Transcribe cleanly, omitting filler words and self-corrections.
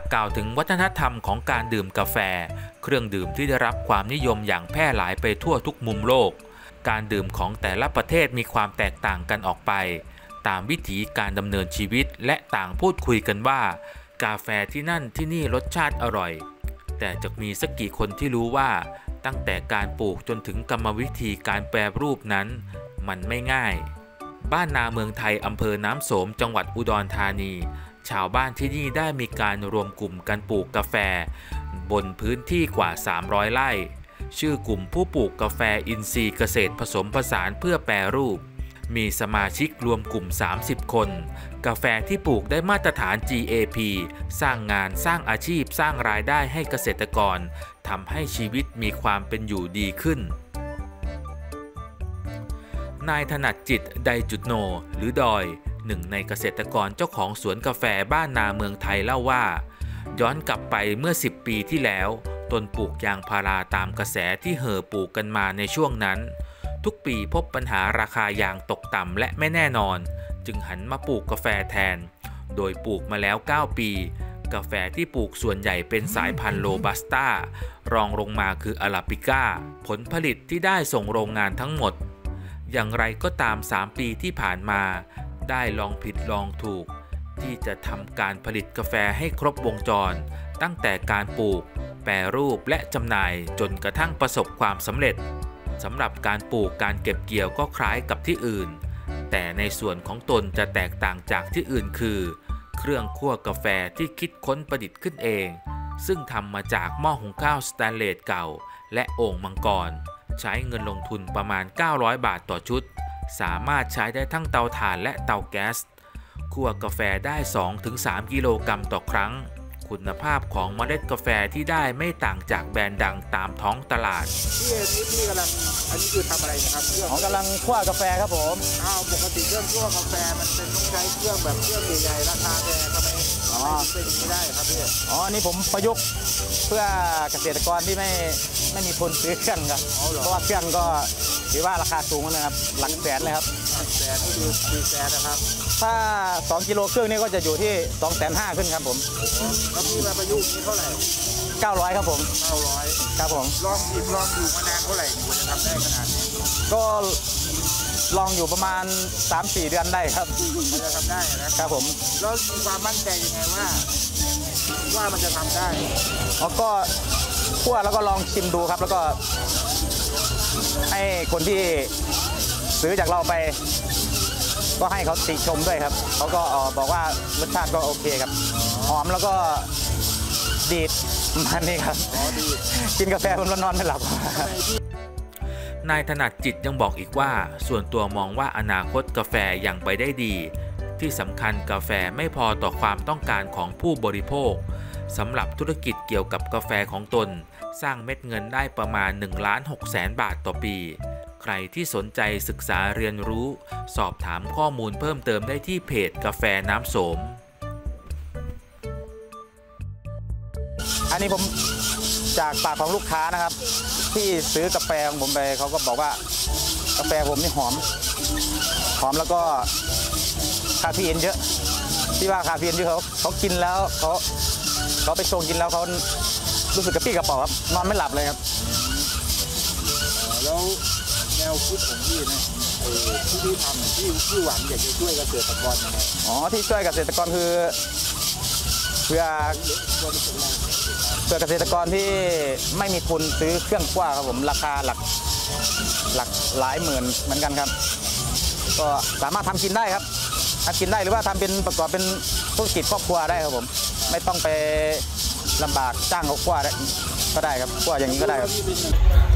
กล่าวถึงวัฒนธรรมของการดื่มกาแฟเครื่องดื่มที่ได้รับความนิยมอย่างแพร่หลายไปทั่วทุกมุมโลกการดื่มของแต่ละประเทศมีความแตกต่างกันออกไปตามวิถีการดำเนินชีวิตและต่างพูดคุยกันว่ากาแฟที่นั่นที่นี่รสชาติอร่อยแต่จะมีสักกี่คนที่รู้ว่าตั้งแต่การปลูกจนถึงกรรมวิธีการแปรรูปนั้นมันไม่ง่ายบ้านนาเมืองไทยอำเภอน้ำโสมจังหวัดอุดรธานีชาวบ้านที่นี่ได้มีการรวมกลุ่มกันปลูกกาแฟบนพื้นที่กว่า300ไร่ชื่อกลุ่มผู้ปลูกกาแฟอินทรีย์เกษตรผสมผสานเพื่อแปรรูปมีสมาชิกรวมกลุ่ม30คนกาแฟที่ปลูกได้มาตรฐาน GAP สร้างงานสร้างอาชีพสร้างรายได้ให้เกษตรกรทำให้ชีวิตมีความเป็นอยู่ดีขึ้นนายถนัดจิตไดจุดโนหรือดอยหนึ่งในเกษตรกรเจ้าของสวนกาแฟบ้านนาเมืองไทยเล่าว่าย้อนกลับไปเมื่อ10ปีที่แล้วต้นปลูกยางพาราตามกระแสที่เห่อปลูกกันมาในช่วงนั้นทุกปีพบปัญหาราคายางตกต่ำและไม่แน่นอนจึงหันมาปลูกกาแฟแทนโดยปลูกมาแล้ว9ปีกาแฟที่ปลูกส่วนใหญ่เป็นสายพันธุ์โรบัสต้ารองลงมาคืออาราบิก้าผลผลิตที่ได้ส่งโรงงานทั้งหมดอย่างไรก็ตาม3ปีที่ผ่านมาได้ลองผิดลองถูกที่จะทำการผลิตกาแฟให้ครบวงจรตั้งแต่การปลูกแปรรูปและจำหน่ายจนกระทั่งประสบความสำเร็จสำหรับการปลูกการเก็บเกี่ยวก็คล้ายกับที่อื่นแต่ในส่วนของตนจะแตกต่างจากที่อื่นคือเครื่องคั่วกาแฟที่คิดค้นประดิษฐ์ขึ้นเองซึ่งทำมาจากหม้อหุงข้าวสแตนเลสเก่าและโอ่งมังกรใช้เงินลงทุนประมาณ900 บาทต่อชุดสามารถใช้ได้ทั้งเตาถ่านและเตาแก๊สคั่วกาแฟได้ 2-3 กิโลกรัมต่อครั้งคุณภาพของเมล็ดกาแฟที่ได้ไม่ต่างจากแบรนด์ดังตามท้องตลาดพี่กำลังอันนี้คือทำอะไรนะครับเครื่องกำลังคั่วกาแฟครับผมปกติเครื่องคั่วกาแฟมันเป็นต้องใช้เครื่องแบบเครื่องใหญ่ๆราคาแพงทำไมเป็นอย่างนี้ได้ครับพี่นี่ผมประยุกต์เพื่อเกษตรกรที่ไม่มีทุนซื้อเครื่องครับเพราะว่าเครื่องก็ถือว่าราคาสูงนะครับหลักแสนเลยครับแสนนี่คือแสนนะครับถ้า2 กิโลเครื่องนี่ก็จะอยู่ที่250,000ขึ้นครับผมแล้วพี่มาประยุกต์นี่เท่าไหร่ 900ครับผม 900 ครับผมลองอยู่มานานเท่าไหร่ถึงจะทำได้ขนาดนี้ก็ลองอยู่ประมาณ 3-4 เดือนได้ครับมันจะทำได้นะครับผมแล้วมีความมั่นใจยังไงว่ามันจะทำได้ก็คั่วแล้วก็ลองชิมดูครับแล้วก็ให้คนที่ซื้อจากเราไปก็ให้เขาติชมด้วยครับเขาก็บอกว่ารสชาติก็โอเคครับหอมแล้วก็ดีดมันนี่ครับกินกาแฟบนนอนไม่หลับนายถนัดจิตยังบอกอีกว่าส่วนตัวมองว่าอนาคตกาแฟยังไปได้ดีที่สำคัญกาแฟไม่พอต่อความต้องการของผู้บริโภคสำหรับธุรกิจเกี่ยวกับกาแฟของตนสร้างเม็ดเงินได้ประมาณ 1,600,000 บาทต่อปีใครที่สนใจศึกษาเรียนรู้สอบถามข้อมูลเพิ่มเติมได้ที่เพจกาแฟน้ำโสมอันนี้ผมจากปากของลูกค้านะครับที่ซื้อกาแฟของผมไปเขาก็บอกว่ากาแฟผมนี่หอมแล้วก็คาเฟอีนเยอะที่ว่าคาเฟอีนเยอะเขากินแล้วเขาไปชงกินแล้วเขารู้สึกกระปี้กระเป๋าครับนอนไม่หลับเลยครับแล้วแนวคิดของพี่นะที่ทำที่หวังอยากจะช่วยเกษตรกรยังไงที่ช่วยเกษตรกรคือเพื่อเกษตรกรที่ไม่มีทุนซื้อเครื่องคั่วครับผมราคาหลักหลายหมื่นเหมือนกันครับก็สามารถทำกินได้ครับทำกินได้หรือว่าทำเป็นประกอบเป็นธุรกิจครอบครัวได้ครับผมไม่ต้องไปลำบากจ้างเขาคั่วก็ได้ครับคั่วอย่างนี้ก็ได้ครับ